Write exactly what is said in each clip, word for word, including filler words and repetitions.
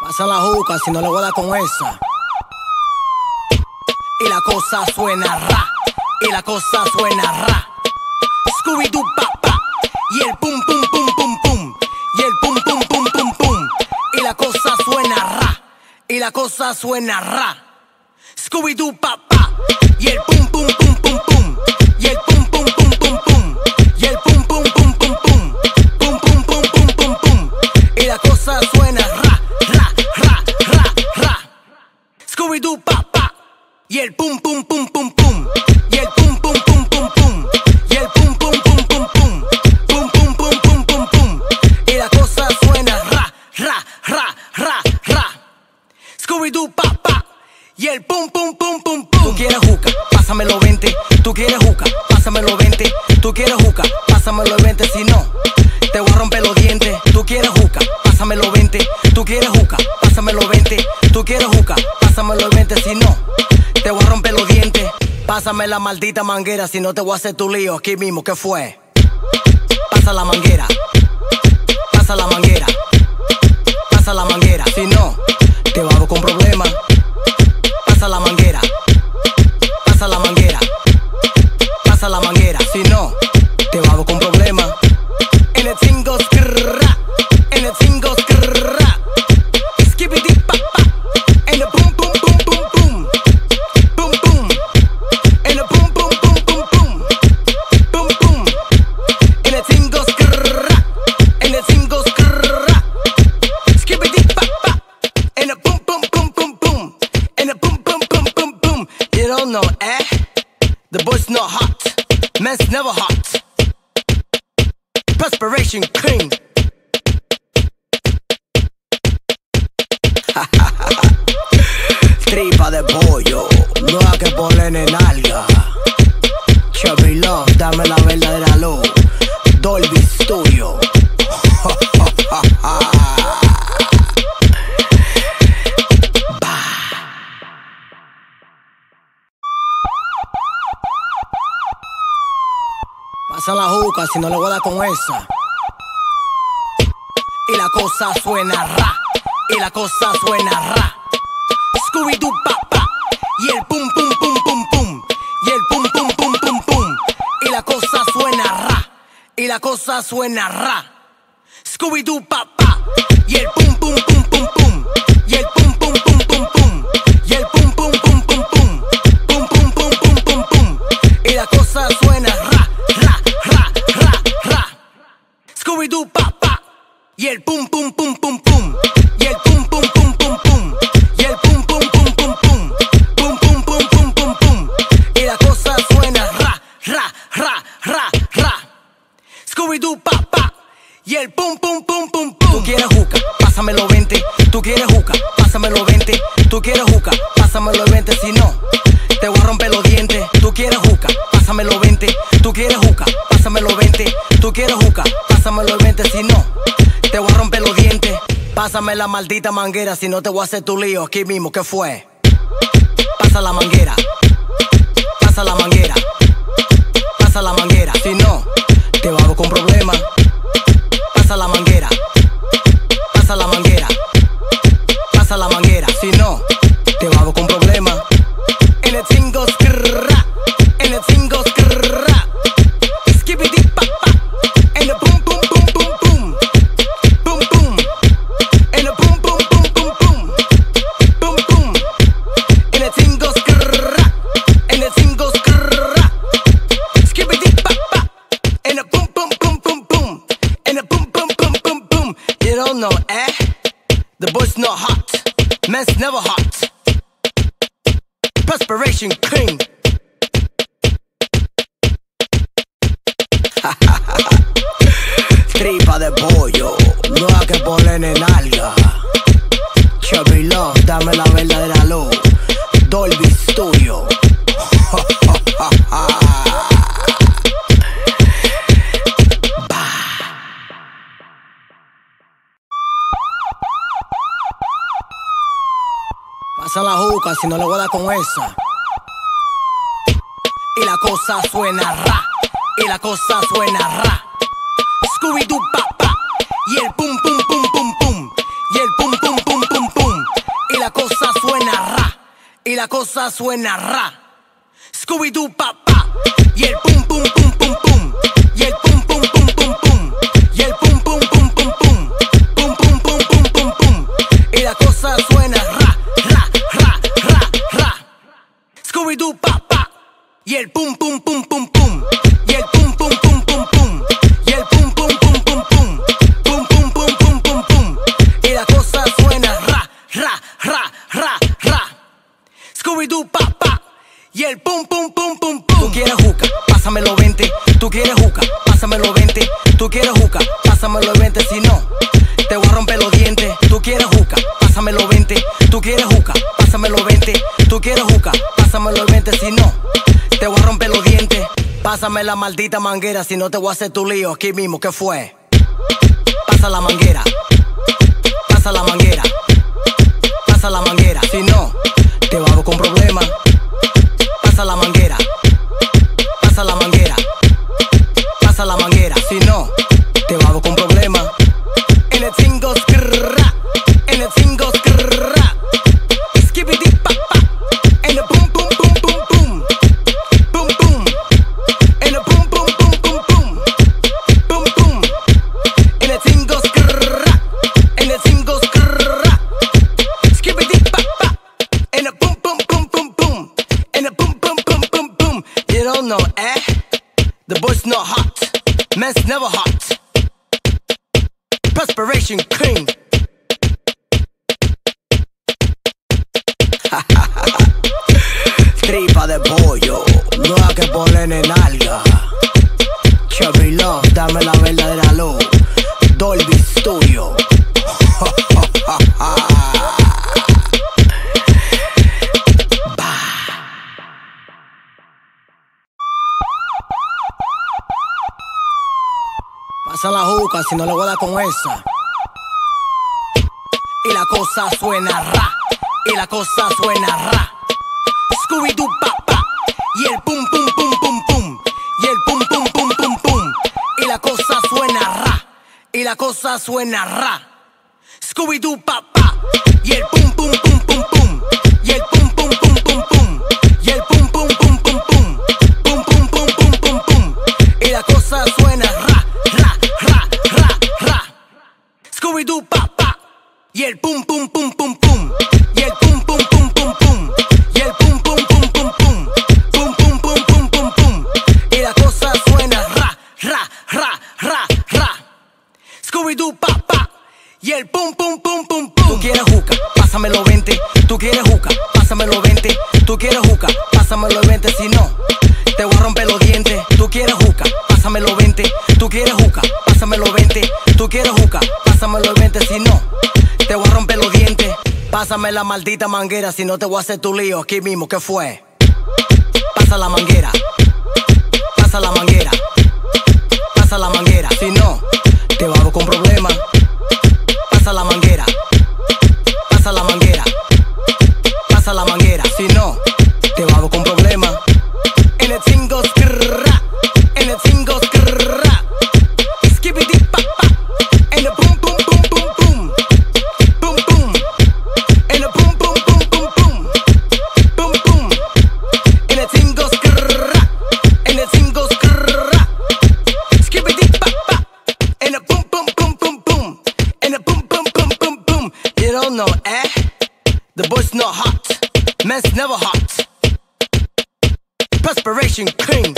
Pasa la juca si no le voy a dar con esa. Y la cosa suena ra, y la cosa suena ra. Scooby-Doo papá, y el pum pum pum pum pum, y el pum pum pum pum pum. Y la cosa suena ra, y la cosa suena ra. Scooby-Doo papá, y el pum pum pum pum pum, y el pum pum pum pum pum, y el pum pum pum pum pum, pum pum pum pum pum pum. Y la cosa suena ra, ra, ra, ra, ra. Scooby-Doo papá, y el pum pum pum pum pum, y el pum pum pum pum pum, y el pum pum pum pum pum, pum pum pum pum pum pum. Y la cosa suena ra, ra, ra, ra, ra. Scooby-Doo papá, y el pum pum pum pum pum. Tú quieres juca, pásamelo veinte. Tú quieres juca, pásamelo veinte. Tú quieres juca, pásamelo veinte. Si no, te voy a romper los dientes. Tú quieres juca, pásamelo veinte. Tú quieres juca, pásamelo veinte. Tú quieres juca, pásamelo veinte. Si no, te voy a romper los dientes. Pásame la maldita manguera, si no te voy a hacer tu lío aquí mismo. ¿Qué fue? Pasa la manguera, pasa la manguera, pasa la manguera. Si no, te hago con problemas. Pasa la manguera, pasa la manguera, pasa la manguera. Si no, te hago con problemas. En el cingo skrrra, en el cingo skrrra. Skibidi papa, en el pum pum pum pum pum, pum pum. En el pum pum pum pum pum, pum pum. En el cingo skrrra, en el cingo skrrra. Skibidi papa, en el pum pum pum pum pum, en el pum pum pum pum pum. You don't know, eh? The boy's not hot, man's never hot. Perspiration clean. Tripa de pollo, no hay que ponerle nalga. Chubby Love, dame la verdadera luz. Dolby Studio. Pasa la juca si no le voy a dar con esa. Y la cosa suena ra, y la cosa suena ra. Scooby-Doo papá, y el pum pum pum pum pum, y el pum pum pum pum pum. Y la cosa suena ra, y la cosa suena ra. Scooby-Doo papá, y el pum pum pum pum pum, y el pum pum pum pum pum, y el pum pum pum pum pum, pum pum pum pum pum pum. Y la cosa suena ra, ra, ra, ra, ra. Scooby-Doo papá, y el pum pum pum pum pum, y el pum pum pum pum pum, y el pum pum pum pum pum, pum pum pum pum pum pum. Y la cosa suena ra, ra, ra, ra, ra. Scooby-Doo papá, y el pum pum pum pum pum. Tú quieres juca, pásamelo veinte. Tú quieres juca, pásamelo veinte. Tú quieres juca, pásamelo veinte. Si no, te voy a romper los dientes. Tú quieres juca, pásamelo veinte. Tú quieres juca, pásamelo veinte. Tú quieres juca, pásamelo veinte. Si no, te voy a romper los dientes. Pásame la maldita manguera, si no te voy a hacer tu lío aquí mismo. ¿Qué fue? Pasa la manguera, pasa la manguera, pasa la manguera. Si no, te hago con problemas. Pasa la manguera, pasa la manguera, pasa la manguera. Si no, te hago con problemas. En el cingo skrrra, en el cingo skrrra. Skibidi papa, en el pum pum pum pum pum, pum pum. En el pum pum pum pum pum, pum pum. En el cingo skrrra, en el cingo skrrra. Skibidi papa, en el pum pum pum pum pum, en el pum pum pum pum pum. You don't know, eh? The boy's not hot, man's never hot. Perspiration clean. Tripa de pollo, no hay que ponerle nalga. Chubby Love, dame la verdadera luz. Dolby Studio. Pasa la juca si no le voy a dar con esa. Y la cosa suena ra, y la cosa suena ra. Scooby-Doo papá, y el pum pum pum pum pum, y el pum pum pum pum pum. cosa suena ra. Scooby-Doo papá. Y el pum pum pum pum pum. Y el pum pum pum pum pum. Y el pum pum pum pum pum. Pum pum pum pum pum pum. Y la cosa suena ra, ra, ra, ra, ra. Scooby-Doo papá. Y el pum pum pum pum pum. Y el pum pum pum pum pum. Y el pum pum pum pum pum. Pum pum pum pum pum pum. Y la cosa suena ra, ra, ra, ra, ra. Scooby-Doo papá. Y el pum pum pum pum pum. Tú quieres juca, pásamelo veinte. Tú quieres juca, pásamelo veinte. Tú quieres juca, pásamelo veinte. Si no, te voy a romper los dientes. Tú quieres juca, pásamelo veinte. Tú quieres juca, pásamelo veinte. Tú quieres juca, pásamelo veinte. Si no, te voy a romper los dientes. Pásame la maldita manguera, si no te voy a hacer tu lío aquí mismo. ¿Qué fue? Pasa la manguera. Pasa la manguera. Pasa la manguera. Si no, te vamos con problemas. Pasa la manguera. Pasa la manguera. Pasa la manguera. Si no, te vamos con problemas. En el cingo skrrra. En el cingo skrrra. Skibidi papa. En el pum pum pum pum pum. Pum pum. En el pum pum pum pum pum. Pum pum. En el cingo skrrra. En el cingo skrrra. Skibidi papa. En el pum pum pum pum pum. En el pum pum pum pum pum. You don't know, eh? The boy's not hot. Man's never hot. Perspiration clean. Tripa de pollo, no hay que ponerle en alga. Chevy Love, dame la verdadera luz. Dolby Studio. Pasa la juca si no le voy a dar con esa. Y la cosa suena ra. Y la cosa suena ra. Scooby-Doo papá. Y el pum pum pum pum pum. Y el pum pum pum pum pum. Y la cosa suena ra. Y la cosa suena ra. Scooby-Doo papá. Y el pum pum pum pum pum. Y el pum pum pum pum pum. Y el pum pum pum pum pum. Pum pum pum pum pum pum. Y la cosa suena ra, ra, ra, ra, ra. Scooby-Doo papá. Y el pum pum pum pum pum. Y el pum pum pum pum pum. Y el pum pum pum pum pum. Pum pum pum pum pum pum. Y la cosa suena ra, ra, ra, ra, ra. Scooby-Doo papá. Y el pum pum pum pum pum. Tú quieres juca, pásamelo veinte. Tú quieres juca, pásamelo veinte. Tú quieres juca, pásamelo veinte. Si no, te voy a romper los dientes. Tú quieres juca, pásamelo veinte. Tú quieres juca, pásamelo veinte. Tú quieres juca, pásamelo veinte. Si no, te voy a romper los dientes. Pásame la maldita manguera, si no te voy a hacer tu lío aquí mismo. ¿Qué fue? Pasa la manguera. Pasa la manguera. Pasa la manguera. Si no, te vamos con problemas. Pasa la manguera. Pasa la manguera. Pasa la manguera. Si no, te vamos con problemas. En el cingo skrrra. En el cingo skrrra. Skibidi papa. En el pum pum pum pum pum. Pum pum. En el pum pum pum pum pum. Pum pum. En el cingo skrrra. En el cingo skrrra. Skibidi papa. En el pum pum pum pum pum. En el pum pum pum pum pum. You don't know, eh? The boy's not hot. Man's never hot. Perspiration clean.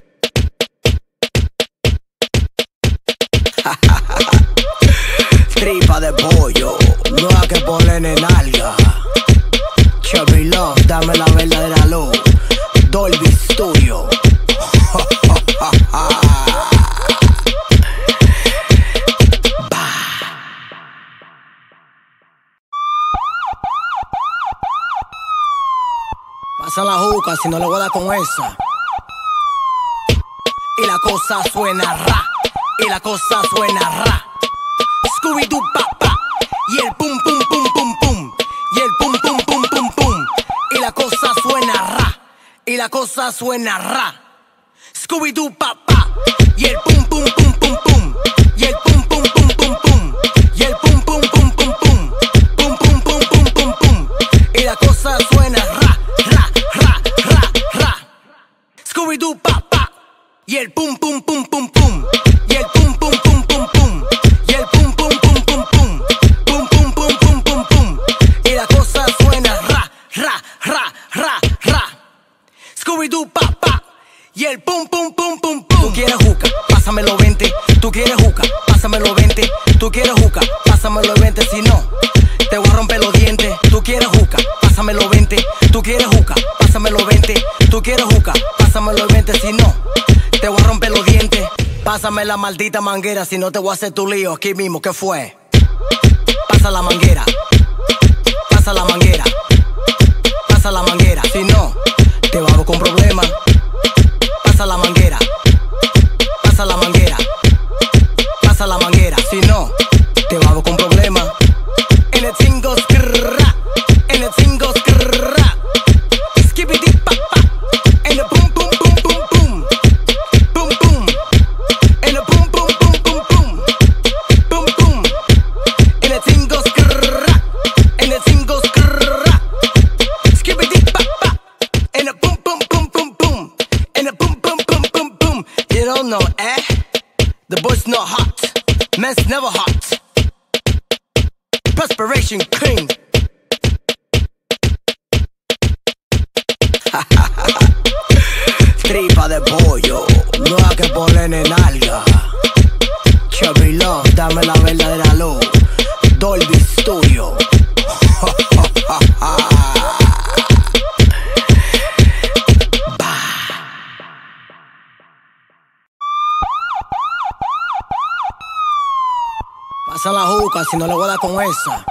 Tripa de pollo, no hay que ponerle en alga. Chevy Love, dame la verdadera luz. Dolby Studio. Pasa la juca si no le voy a dar con esa. Y la cosa suena ra. Y la cosa suena ra. Scooby-Doo papá. Y el pum pum pum pum pum. Y el pum pum pum pum pum. Y la cosa suena ra. Y la cosa suena ra. Scooby-Doo papá. Y el pum pum pum pum pum. Y el pum pum pum pum pum. Y el pum pum pum pum pum. Pum pum pum pum pum pum. Y la cosa suena ra, ra. tú quieres juca, pásamelo veinte, si no, te voy a romper los dientes. Tú quieres juca, pásamelo veinte, tú quieres juca, pásamelo veinte, tú quieres juca, pásamelo veinte, si no, te voy a romper los dientes. Pásame la maldita manguera, si no te voy a hacer tu lío aquí mismo, ¿qué fue? Pasa la manguera, pasa la manguera, pasa la manguera, si no, te vamos con problemas. Pasa la manguera, pasa la manguera, pasa la manguera, si no, te vamos con problemas. En el cingo skrrra, en el cingo skrrra, skibidi pa pa, en el pum pum pum pum pum, pum pum, en el pum pum pum pum pum, pum pum, en el cingo skrrra, en el cingo skrrra, skibidi pa pa, en el pum pum pum pum pum, en el pum pum pum pum pum. You don't know, eh? The boy's not hot, man's never hot. Perspiration clean. Tripa de pollo, no hay que ponerle nalga. Chubby Love, dame la verdadera luz. Dolby Studio. Pasa la juca, si no le voy a dar con esa.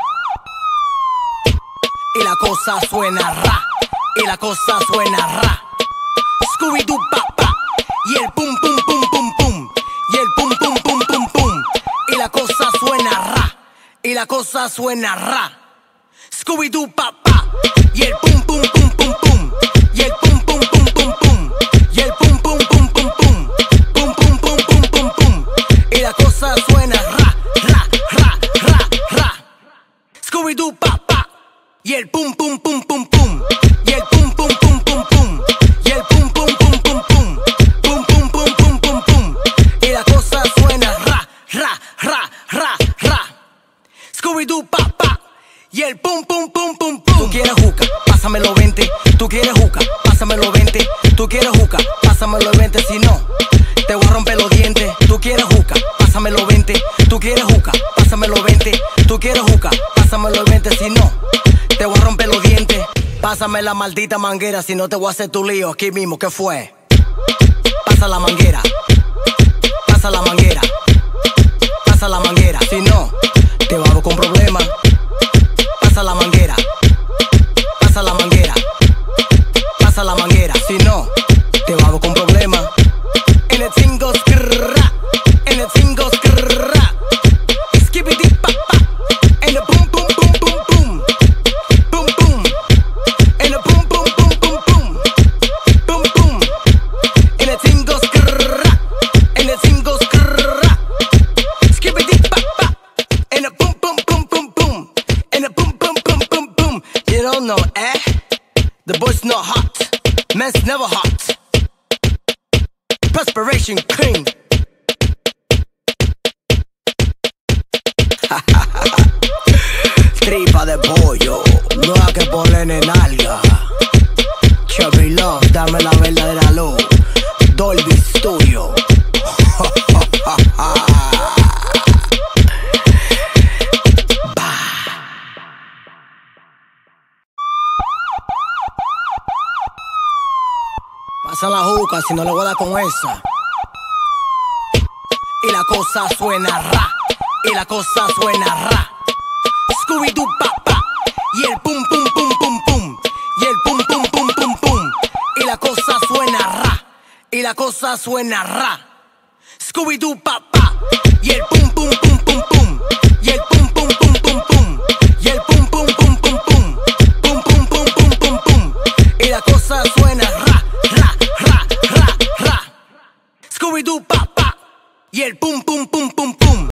Y la cosa suena ra, y la cosa suena ra. Scooby-Doo pa pa, y el pum pum pum pum pum, y el pum pum pum pum pum. Y la cosa suena ra, y la cosa suena ra. Scooby-Doo pa pa, y el pum pum pum pum pum, y el pum pum pum pum pum, y el pum pum pum pum pum, pum pum pum pum pum pum. Y la cosa suena ra, ra, ra, ra, ra. Scooby-Doo pa pa, y el pum pum pum pum pum, y el pum pum pum pum pum, y el pum pum pum pum pum, pum pum pum pum pum pum. Y la cosa suena ra, ra, ra, ra, ra. Scooby-Doo pa pa, y el pum pum pum pum pum. Tú quieres juca, pásamelo veinte, tú quieres juca, pásamelo veinte, tú quieres juca, pásamelo veinte, si no, te voy a romper los dientes. Tú quieres juca, pásamelo veinte, tú quieres juca, pásamelo veinte, tú quieres juca, pásamelo veinte, si no, te voy a romper los dientes. Pásame la maldita manguera, si no te voy a hacer tu lío aquí mismo, ¿qué fue? Pasa la manguera, pasa la manguera, pasa la manguera, si no, te vamos con problemas. Pasa la manguera, pasa la manguera, pasa la manguera, si no, te vamos con problemas. En el cingo skrrra, en el cingo skrrra, skibidi pa pa, en el pum pum pum pum pum, pum pum, en el pum pum pum pum pum, pum pum, en el cingo skrrra, en el cingo skrrra, skibidi pa pa, en el pum pum pum pum pum, en el pum pum pum pum pum. You don't know, eh? The boy's not hot, man's never hot. Perspiration clean. Tripa de pollo, no hay que ponerle nalga. Chubby Love, dame la verdadera luz. Dolby Studio. Pasa la juca, si no le voy a dar con esa. Y la cosa suena ra, y la cosa suena ra. Scooby-Doo pa pa, y el pum pum pum pum pum, y el pum pum pum pum pum. Y la cosa suena ra, y la cosa suena ra. Scooby-Doo pa pa, y el pum pum